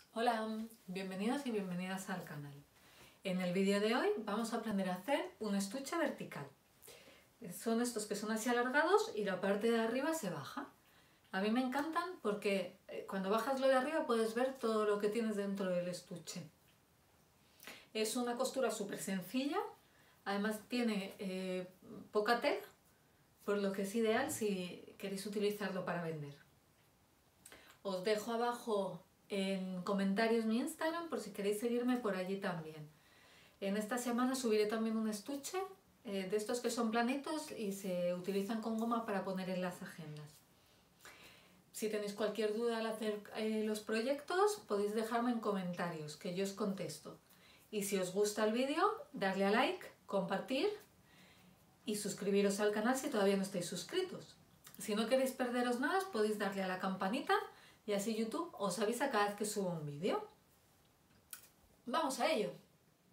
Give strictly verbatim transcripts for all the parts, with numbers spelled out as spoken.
Hola, bienvenidos y bienvenidas al canal. En el vídeo de hoy vamos a aprender a hacer un estuche vertical. Son estos que son así alargados y la parte de arriba se baja. A mí me encantan porque cuando bajas lo de arriba puedes ver todo lo que tienes dentro del estuche. Es una costura súper sencilla, además tiene eh, poca tela, por lo que es ideal si queréis utilizarlo para vender. Os dejo abajo en comentarios mi Instagram por si queréis seguirme por allí también. En esta semana subiré también un estuche eh, de estos que son planitos y se utilizan con goma para poner en las agendas. Si tenéis cualquier duda al hacer eh, los proyectos, podéis dejarme en comentarios que yo os contesto. Y si os gusta el vídeo, darle a like, compartir y suscribiros al canal si todavía no estáis suscritos. Si no queréis perderos nada, podéis darle a la campanita y así YouTube os avisa cada vez que subo un vídeo. ¡Vamos a ello!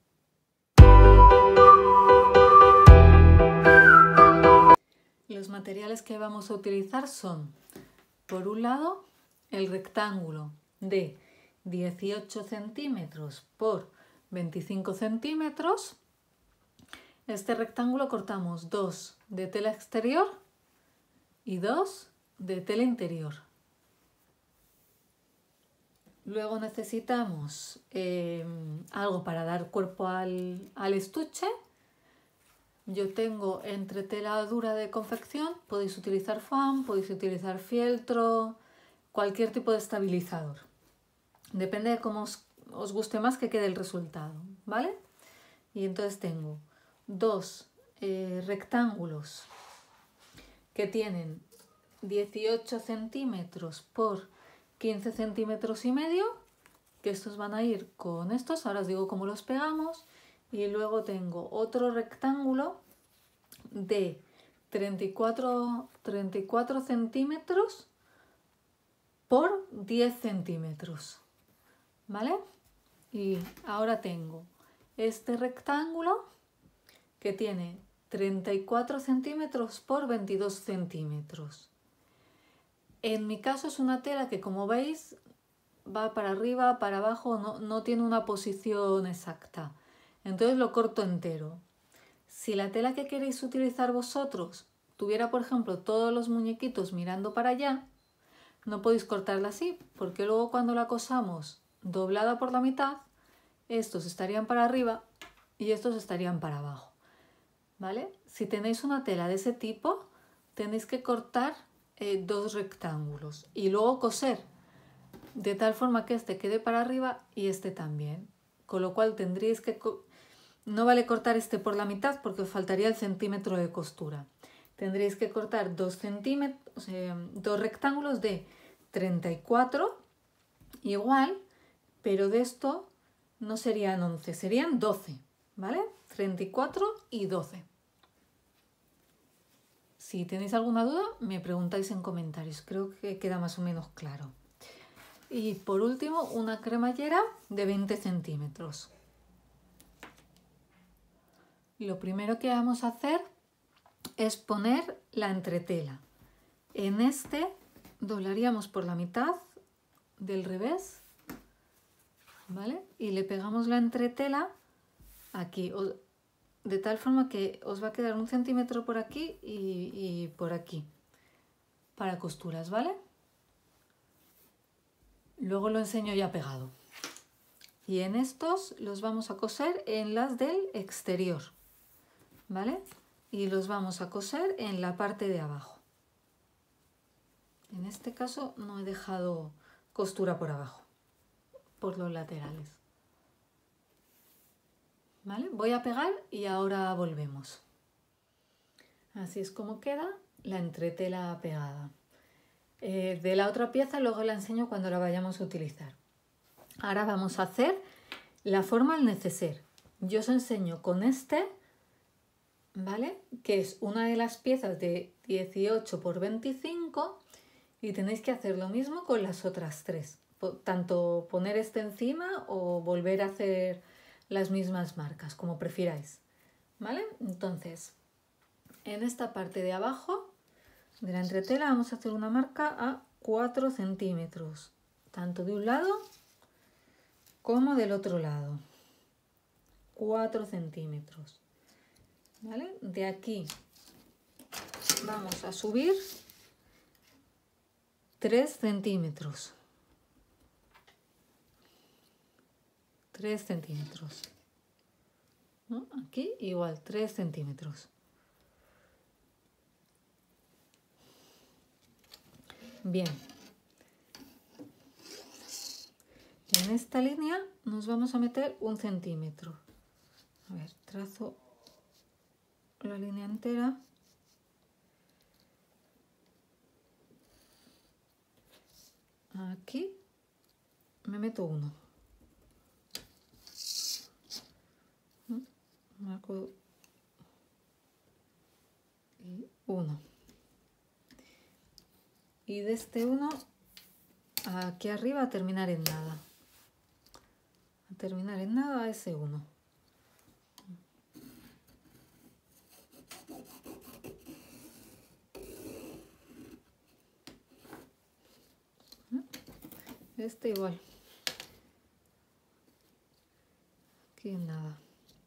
Los materiales que vamos a utilizar son, por un lado, el rectángulo de dieciocho centímetros por veinticinco centímetros. Este rectángulo cortamos dos de tela exterior y dos de tela interior. Luego necesitamos eh, algo para dar cuerpo al, al estuche. Yo tengo entre tela dura de confección, podéis utilizar foam, podéis utilizar fieltro, cualquier tipo de estabilizador. Depende de cómo os, os guste más que quede el resultado, ¿vale? Y entonces tengo dos eh, rectángulos que tienen dieciocho centímetros por quince centímetros y medio, que estos van a ir con estos, ahora os digo cómo los pegamos. Y luego tengo otro rectángulo de treinta y cuatro centímetros por diez centímetros, ¿vale? Y ahora tengo este rectángulo que tiene treinta y cuatro centímetros por veintidós centímetros. En mi caso es una tela que, como veis, va para arriba, para abajo, no, no tiene una posición exacta. Entonces lo corto entero. Si la tela que queréis utilizar vosotros tuviera, por ejemplo, todos los muñequitos mirando para allá, no podéis cortarla así, porque luego cuando la cosamos doblada por la mitad, estos estarían para arriba y estos estarían para abajo, ¿vale? Si tenéis una tela de ese tipo, tenéis que cortar eh, dos rectángulos y luego coser de tal forma que este quede para arriba y este también, con lo cual tendríais que... No vale cortar este por la mitad porque os faltaría el centímetro de costura. Tendréis que cortar dos centímetros, eh, dos rectángulos de treinta y cuatro, igual, pero de esto no serían once, serían doce, ¿vale? treinta y cuatro y doce. Si tenéis alguna duda, me preguntáis en comentarios. Creo que queda más o menos claro. Y por último, una cremallera de veinte centímetros. Lo primero que vamos a hacer es poner la entretela. En este doblaríamos por la mitad del revés, ¿vale? Y le pegamos la entretela aquí, de tal forma que os va a quedar un centímetro por aquí y, y por aquí, para costuras, ¿vale? Luego lo enseño ya pegado. Y en estos los vamos a coser en las del exterior, ¿vale? Y los vamos a coser en la parte de abajo. En este caso no he dejado costura por abajo, por los laterales. ¿Vale? Voy a pegar y ahora volvemos. Así es como queda la entretela pegada. Eh, de la otra pieza luego la enseño cuando la vayamos a utilizar. Ahora vamos a hacer la forma al neceser. Yo os enseño con este, ¿vale? Que es una de las piezas de dieciocho por veinticinco y tenéis que hacer lo mismo con las otras tres. Tanto poner este encima o volver a hacer las mismas marcas, como prefiráis, ¿vale? Entonces, en esta parte de abajo de la entretela vamos a hacer una marca a cuatro centímetros, tanto de un lado como del otro lado, cuatro centímetros, ¿vale? De aquí vamos a subir tres centímetros, tres centímetros, ¿no? Aquí igual, tres centímetros. Bien. En esta línea nos vamos a meter un centímetro. A ver, trazo la línea entera. Aquí me meto uno. Marco y uno. Y de este uno aquí arriba a terminar en nada. A terminar en nada a ese uno. Este igual. Aquí en nada.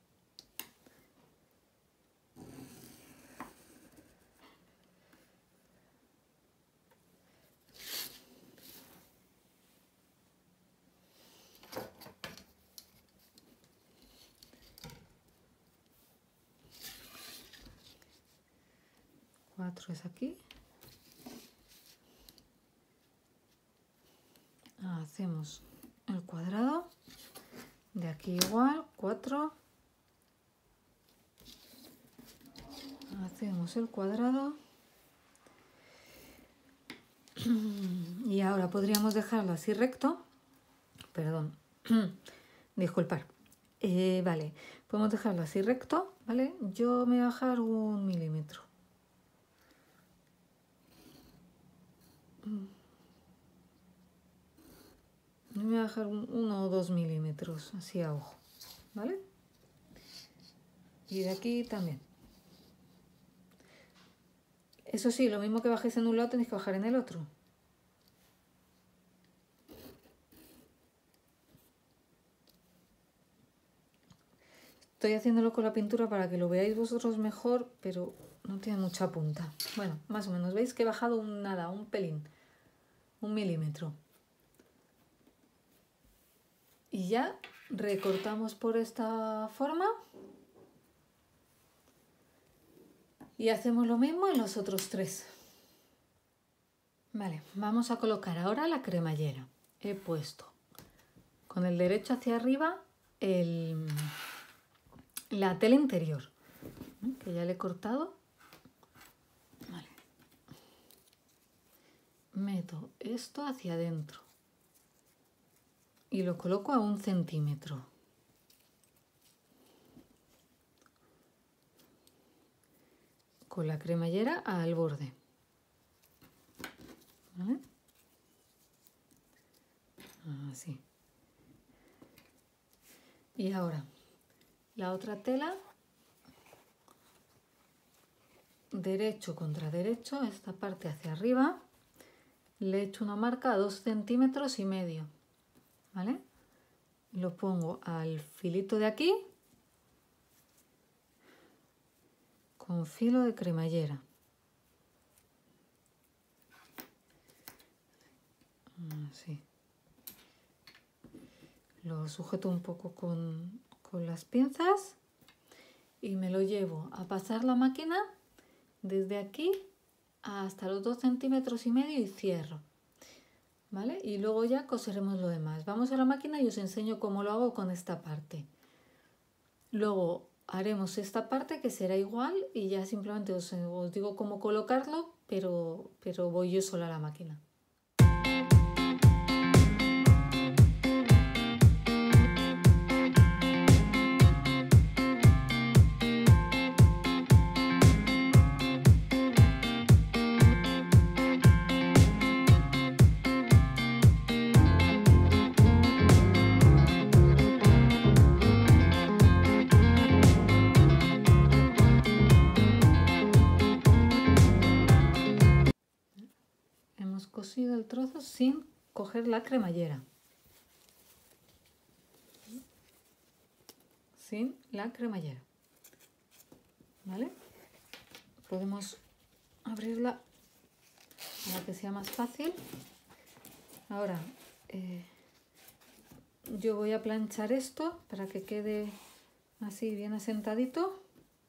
cuatro es aquí. Hacemos el cuadrado. De aquí igual, cuatro. Hacemos el cuadrado. Y ahora podríamos dejarlo así recto. Perdón. Disculpar. Eh, vale, podemos dejarlo así recto, ¿vale? Yo me voy a dejar un milímetro. Me voy a dejar un, uno o dos milímetros, así a ojo, ¿vale? Y de aquí también. Eso sí, lo mismo que bajéis en un lado tenéis que bajar en el otro. Estoy haciéndolo con la pintura para que lo veáis vosotros mejor, pero no tiene mucha punta. Bueno, más o menos, veis que he bajado un nada, un pelín, un milímetro. Y ya recortamos por esta forma. Y hacemos lo mismo en los otros tres. Vale, vamos a colocar ahora la cremallera. He puesto con el derecho hacia arriba el, la tela interior, ¿eh? Que ya le he cortado. Vale. Meto esto hacia adentro y lo coloco a un centímetro. Con la cremallera al borde. ¿Vale? Así. Y ahora la otra tela, derecho contra derecho, esta parte hacia arriba, le echo una marca a dos centímetros y medio, ¿vale? Lo pongo al filito de aquí con filo de cremallera. Así. Lo sujeto un poco con, con las pinzas y me lo llevo a pasar la máquina desde aquí hasta los dos centímetros y medio y cierro, ¿vale? Y luego ya coseremos lo demás. Vamos a la máquina y os enseño cómo lo hago con esta parte. Luego haremos esta parte que será igual y ya simplemente os, os digo cómo colocarlo, pero, pero voy yo sola a la máquina. Cosido el trozo sin coger la cremallera. sin la cremallera. ¿Vale? Podemos abrirla para que sea más fácil. Ahora eh, yo voy a planchar esto para que quede así bien asentadito.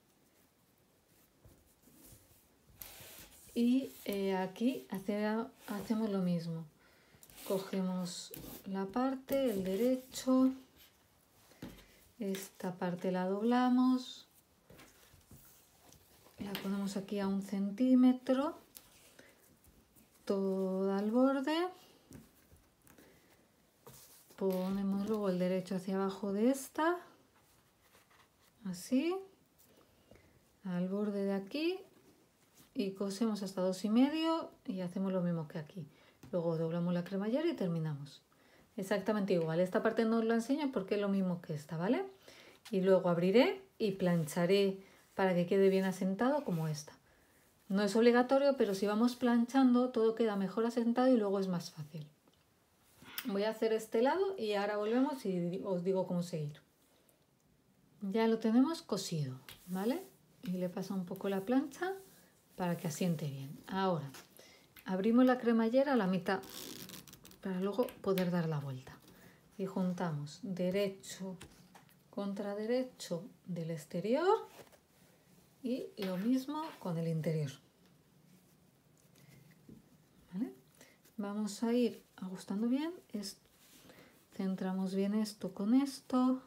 Y eh, aquí hace, hacemos lo mismo. Cogemos la parte, el derecho, esta parte la doblamos, la ponemos aquí a un centímetro, toda al borde, ponemos luego el derecho hacia abajo de esta, así, al borde de aquí, y cosemos hasta dos y medio y hacemos lo mismo que aquí. Luego doblamos la cremallera y terminamos. Exactamente igual. Esta parte no os la enseño porque es lo mismo que esta, ¿vale? Y luego abriré y plancharé para que quede bien asentado como esta. No es obligatorio, pero si vamos planchando todo queda mejor asentado y luego es más fácil. Voy a hacer este lado y ahora volvemos y os digo cómo seguir. Ya lo tenemos cosido, ¿vale? Y le paso un poco la plancha para que asiente bien. Ahora abrimos la cremallera a la mitad para luego poder dar la vuelta y juntamos derecho contra derecho del exterior y lo mismo con el interior. ¿Vale? Vamos a ir ajustando bien, es, centramos bien esto con esto,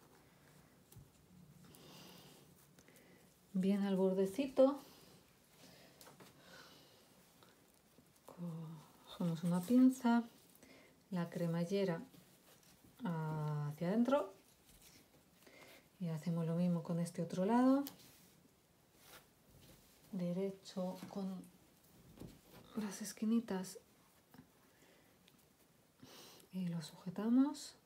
bien al bordecito. Cogemos una pinza, la cremallera hacia adentro y hacemos lo mismo con este otro lado, derecho con las esquinitas y lo sujetamos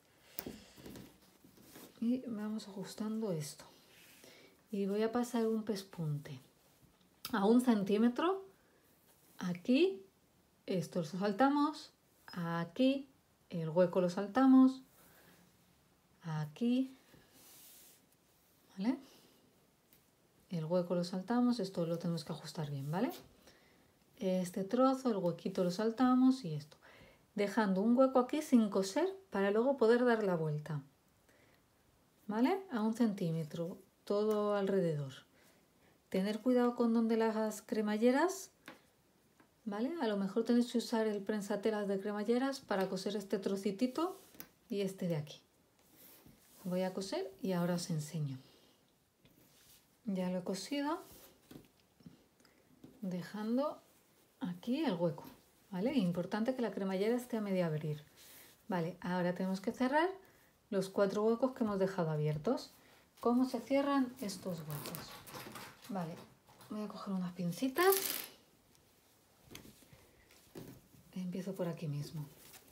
y vamos ajustando esto y voy a pasar un pespunte a un centímetro aquí. Esto lo saltamos, aquí el hueco lo saltamos, aquí, ¿vale? El hueco lo saltamos, esto lo tenemos que ajustar bien, ¿vale? Este trozo, el huequito lo saltamos y esto. Dejando un hueco aquí sin coser para luego poder dar la vuelta, ¿vale? A un centímetro, todo alrededor. Tener cuidado con donde las cremalleras, ¿vale? A lo mejor tenéis que usar el prensatelas de cremalleras para coser este trocitito y este de aquí. Voy a coser y ahora os enseño. Ya lo he cosido, dejando aquí el hueco, ¿vale? Importante que la cremallera esté a medio abrir. Vale, ahora tenemos que cerrar los cuatro huecos que hemos dejado abiertos. ¿Cómo se cierran estos huecos? Vale, voy a coger unas pincitas. Empiezo por aquí mismo.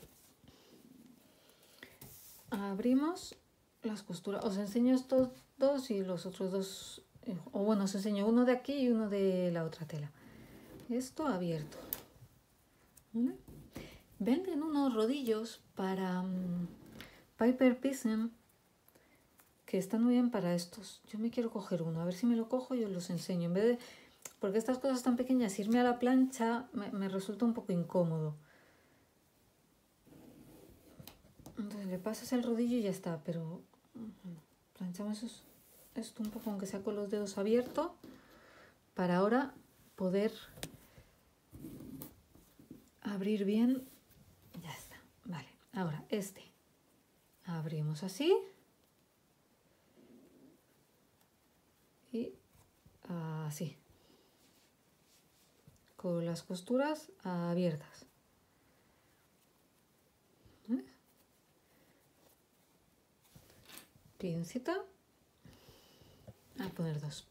Abrimos las costuras. Os enseño estos dos y los otros dos, o bueno, os enseño uno de aquí y uno de la otra tela. Esto abierto. ¿Vale? Venden unos rodillos para um, Piper Pissen que están muy bien para estos. Yo me quiero coger uno, a ver si me lo cojo y os los enseño. En vez de, porque estas cosas tan pequeñas, irme a la plancha me, me resulta un poco incómodo. Entonces le pasas el rodillo y ya está, pero planchamos esto un poco, aunque sea con los dedos abiertos, para ahora poder abrir bien. Ya está, vale. Ahora este abrimos así y así, con las costuras abiertas. ¿Ves? Pincita, a poner dos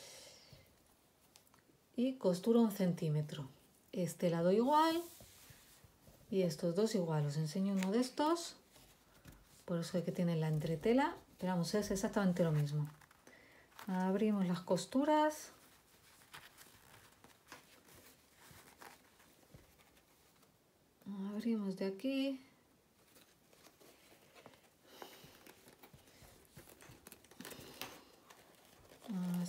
y costura un centímetro. Este lado igual y estos dos igual. Os enseño uno de estos, por eso hay que tener la entretela, pero vamos, es exactamente lo mismo. Abrimos las costuras, abrimos de aquí,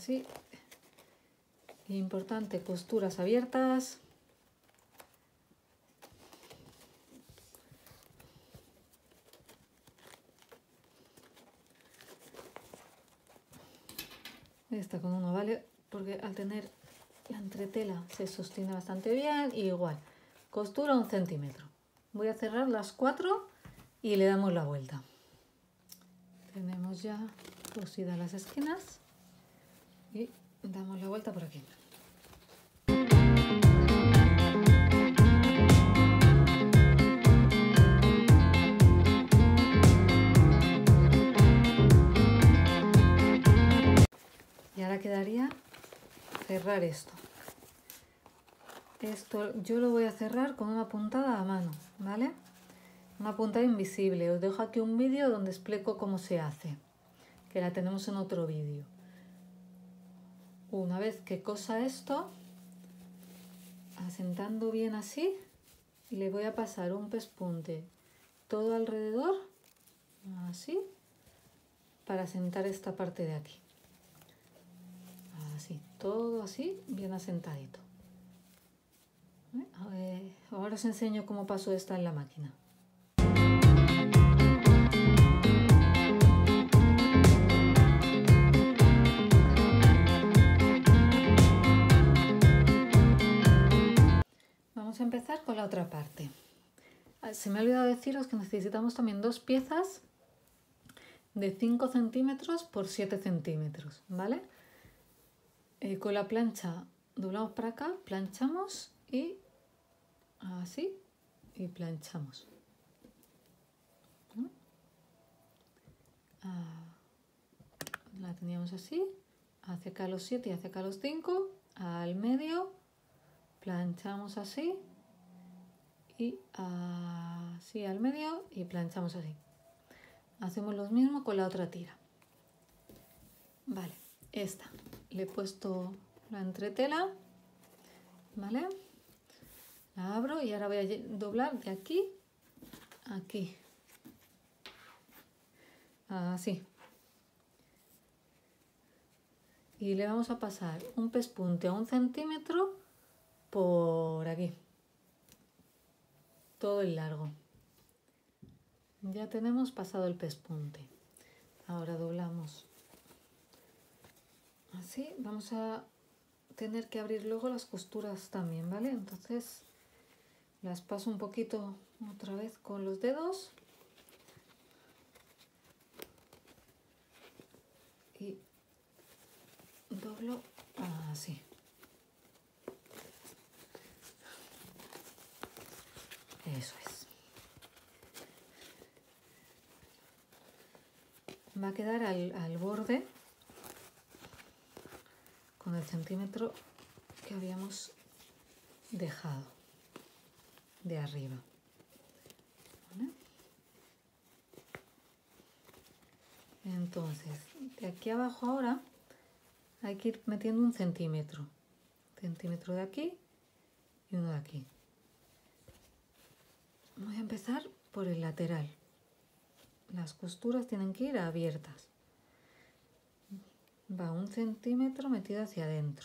así. Importante, costuras abiertas. Esta con uno vale, porque al tener la entretela se sostiene bastante bien. Y igual, costura un centímetro. Voy a cerrar las cuatro y le damos la vuelta. Tenemos ya cosidas las esquinas y damos la vuelta por aquí. Y ahora quedaría cerrar esto. Esto yo lo voy a cerrar con una puntada a mano, ¿vale? Una puntada invisible. Os dejo aquí un vídeo donde explico cómo se hace, que la tenemos en otro vídeo. Una vez que cosa esto, asentando bien así, le voy a pasar un pespunte todo alrededor, así, para asentar esta parte de aquí. Así, todo así, bien asentadito. A ver, ahora os enseño cómo paso esta en la máquina. Vamos a empezar con la otra parte. Se me ha olvidado deciros que necesitamos también dos piezas de cinco centímetros por siete centímetros, ¿vale? Eh, con la plancha doblamos para acá, planchamos y así, y planchamos. ¿No? Ah, la teníamos así, hacia acá los siete y hacia acá los cinco, al medio, planchamos así, y así al medio, y planchamos así. Hacemos lo mismo con la otra tira. Vale, esta. Le he puesto la entretela, ¿vale? La abro y ahora voy a doblar de aquí a aquí. Así. Y le vamos a pasar un pespunte a un centímetro por aquí. Todo el largo. Ya tenemos pasado el pespunte. Ahora doblamos. Así, vamos a tener que abrir luego las costuras también, ¿vale? Entonces las paso un poquito otra vez con los dedos y doblo así. Eso es. Va a quedar al, al borde con el centímetro que habíamos dejado de arriba. ¿Vale? Entonces, de aquí abajo ahora hay que ir metiendo un centímetro. Centímetro de aquí y uno de aquí. Voy a empezar por el lateral. Las costuras tienen que ir abiertas. Va un centímetro metido hacia adentro.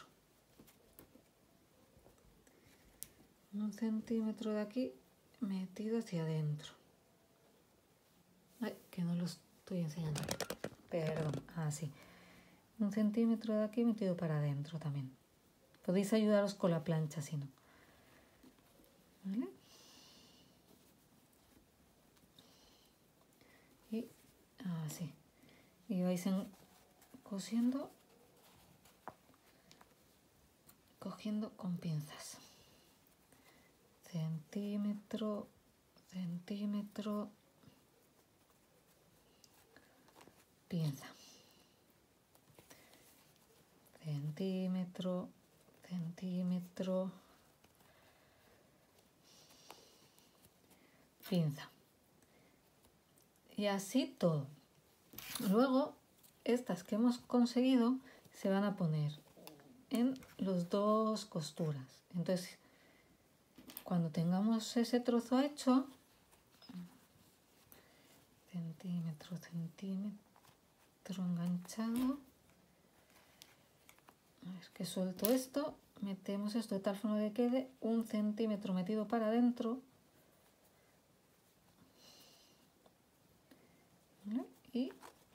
Un centímetro de aquí metido hacia adentro. Ay, que no lo estoy enseñando. Perdón, así. Un centímetro de aquí metido para adentro también. Podéis ayudaros con la plancha si no. ¿Vale? Y así. Y vais en, cosiendo, cogiendo con pinzas. Centímetro, centímetro, pinza. Centímetro, centímetro, pinza. Y así todo. Luego, estas que hemos conseguido se van a poner en los dos costuras. Entonces, cuando tengamos ese trozo hecho, centímetro, centímetro enganchado, A ver, que suelto esto, metemos esto de tal forma que quede un centímetro metido para adentro. ¿Vale? Y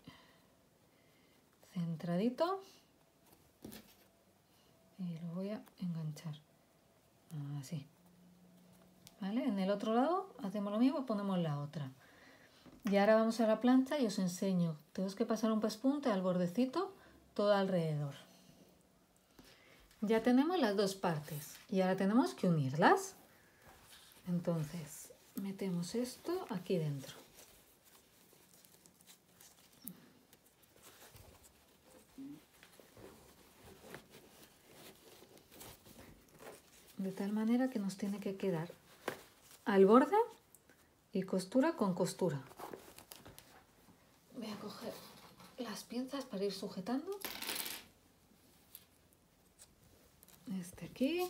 centradito. Y lo voy a enganchar. Así. ¿Vale? En el otro lado hacemos lo mismo, ponemos la otra. Y ahora vamos a la plancha y os enseño. Tenemos que pasar un pespunte al bordecito todo alrededor. Ya tenemos las dos partes y ahora tenemos que unirlas. Entonces metemos esto aquí dentro. De tal manera que nos tiene que quedar al borde y costura con costura. Voy a coger las pinzas para ir sujetando. Este aquí.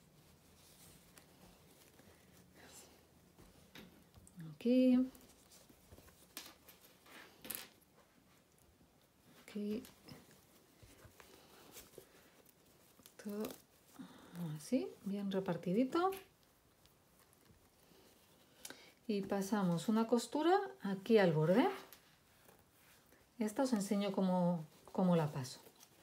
Aquí. Aquí. Todo así, bien repartidito. Y pasamos una costura aquí al borde. Esta os enseño cómo, cómo la paso.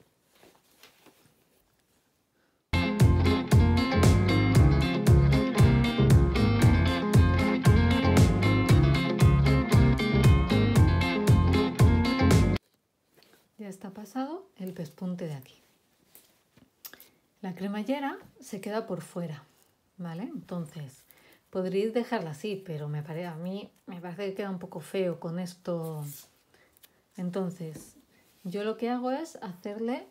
Ya está pasado el pespunte de aquí. La cremallera se queda por fuera, ¿vale? Entonces, podréis dejarla así, pero me parece, a mí me parece que queda un poco feo con esto. Entonces, yo lo que hago es hacerle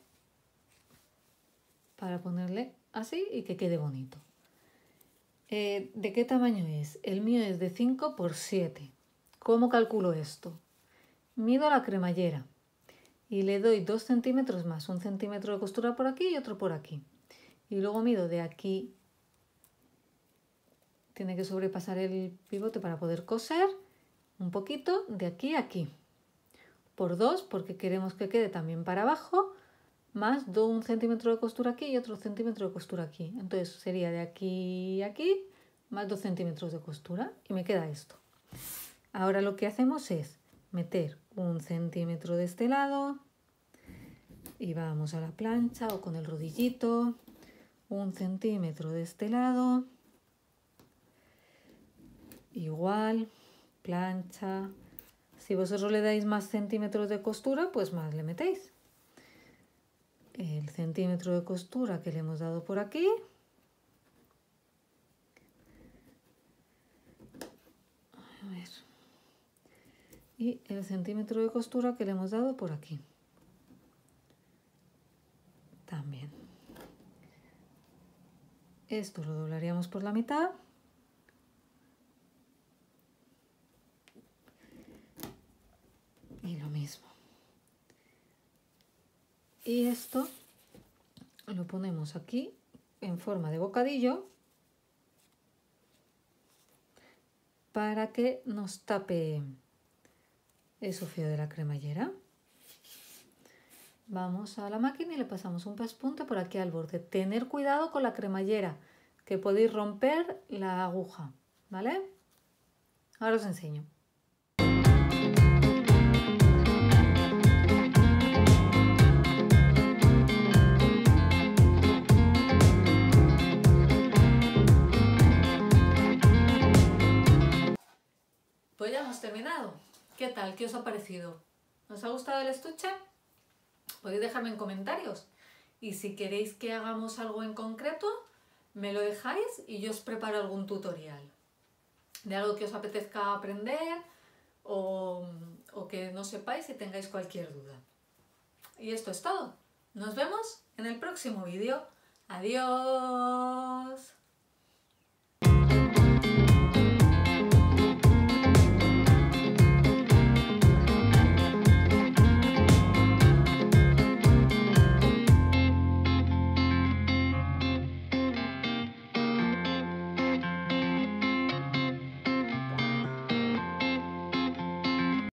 para ponerle así y que quede bonito. Eh, ¿De qué tamaño es? El mío es de cinco por siete. ¿Cómo calculo esto? Mido la cremallera y le doy dos centímetros más, un centímetro de costura por aquí y otro por aquí. Y luego mido de aquí, tiene que sobrepasar el pivote para poder coser, un poquito de aquí a aquí. Por dos, porque queremos que quede también para abajo, más un centímetro de costura aquí y otro centímetro de costura aquí. Entonces sería de aquí a aquí, más dos centímetros de costura y me queda esto. Ahora lo que hacemos es meter un centímetro de este lado y vamos a la plancha o con el rodillito. Un centímetro de este lado, igual, plancha. Si vosotros le dais más centímetros de costura, pues más le metéis. El centímetro de costura que le hemos dado por aquí. A ver. Y el centímetro de costura que le hemos dado por aquí. También. Esto lo doblaríamos por la mitad. Y lo mismo. Y esto lo ponemos aquí en forma de bocadillo para que nos tape eso feo de la cremallera. Vamos a la máquina y le pasamos un pespunte por aquí al borde. Tener cuidado con la cremallera, que podéis romper la aguja, ¿vale? Ahora os enseño. Pues ya hemos terminado. ¿Qué tal? ¿Qué os ha parecido? ¿Os ha gustado el estuche? Podéis dejarme en comentarios. Y si queréis que hagamos algo en concreto, me lo dejáis y yo os preparo algún tutorial de algo que os apetezca aprender o, o que no sepáis y tengáis cualquier duda. Y esto es todo. Nos vemos en el próximo vídeo. ¡Adiós!